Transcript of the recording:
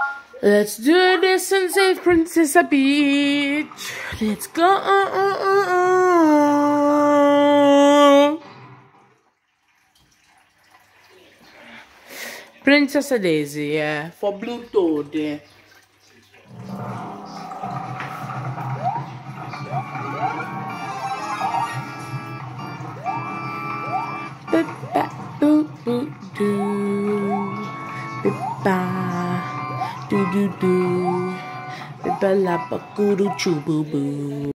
Let's do this and save Princess Peach. Let's go. Princess Daisy, for Blue Toad. Do do do, boo boo, boo boo.